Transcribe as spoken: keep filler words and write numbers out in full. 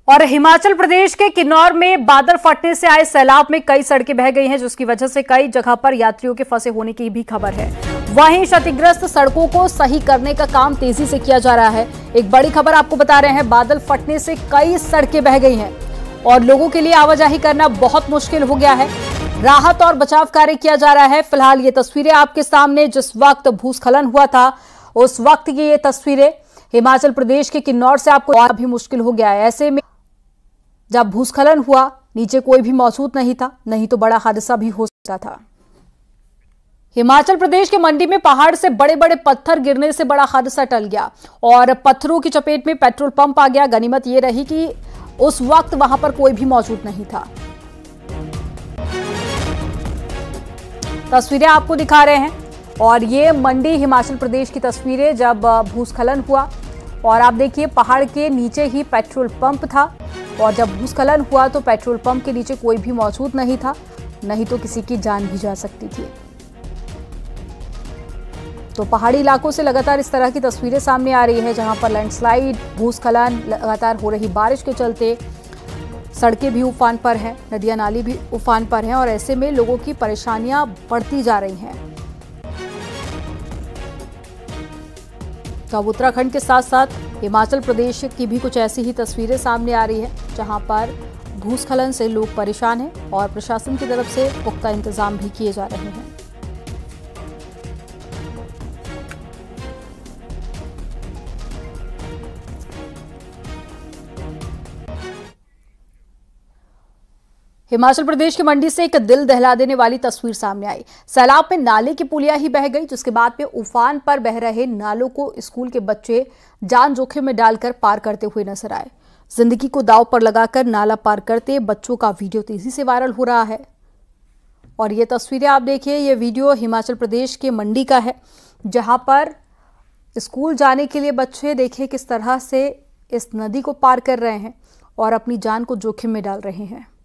और हिमाचल प्रदेश के किन्नौर में बादल फटने से आए सैलाब में कई सड़कें बह गई हैं, जिसकी वजह से कई जगह पर यात्रियों के फंसे होने की भी खबर है। वहीं क्षतिग्रस्त सड़कों को सही करने का काम तेजी से किया जा रहा है। एक बड़ी खबर आपको बता रहे हैं, बादल फटने से कई सड़कें बह गई हैं और लोगों के लिए आवाजाही करना बहुत मुश्किल हो गया है। राहत और बचाव कार्य किया जा रहा है। फिलहाल ये तस्वीरें आपके सामने, जिस वक्त भूस्खलन हुआ था उस वक्त की ये तस्वीरें हिमाचल प्रदेश के किन्नौर से आपको और भी मुश्किल हो गया है। ऐसे में जब भूस्खलन हुआ नीचे कोई भी मौजूद नहीं था, नहीं तो बड़ा हादसा भी हो सकता था। हिमाचल प्रदेश के मंडी में पहाड़ से बड़े बड़े पत्थर गिरने से बड़ा हादसा टल गया और पत्थरों की चपेट में पेट्रोल पंप आ गया। गनीमत यह रही कि उस वक्त वहां पर कोई भी मौजूद नहीं था। तस्वीरें आपको दिखा रहे हैं और ये मंडी हिमाचल प्रदेश की तस्वीरें जब भूस्खलन हुआ और आप देखिए पहाड़ के नीचे ही पेट्रोल पंप था और जब भूस्खलन हुआ तो पेट्रोल पंप के नीचे कोई भी मौजूद नहीं था, नहीं तो किसी की जान भी जा सकती थी। तो पहाड़ी इलाकों से लगातार इस तरह की तस्वीरें सामने आ रही है, जहां पर लैंडस्लाइड, भूस्खलन, लगातार हो रही बारिश के चलते सड़कें भी उफान पर हैं, नदियां नाली भी उफान पर हैं और ऐसे में लोगों की परेशानियां बढ़ती जा रही हैं। तो अब उत्तराखंड के साथ साथ हिमाचल प्रदेश की भी कुछ ऐसी ही तस्वीरें सामने आ रही है, जहां पर भूस्खलन से लोग परेशान हैं और प्रशासन की तरफ से पुख्ता इंतजाम भी किए जा रहे हैं। हिमाचल प्रदेश की मंडी से एक दिल दहला देने वाली तस्वीर सामने आई। सैलाब में नाले की पुलिया ही बह गई, जिसके बाद में उफान पर बह रहे नालों को स्कूल के बच्चे जान जोखिम में डालकर पार करते हुए नजर आए। जिंदगी को दांव पर लगाकर नाला पार करते बच्चों का वीडियो तेजी से वायरल हो रहा है। और ये तस्वीरें आप देखिए, ये वीडियो हिमाचल प्रदेश के मंडी का है, जहां पर स्कूल जाने के लिए बच्चे देखिए किस तरह से इस नदी को पार कर रहे हैं और अपनी जान को जोखिम में डाल रहे हैं।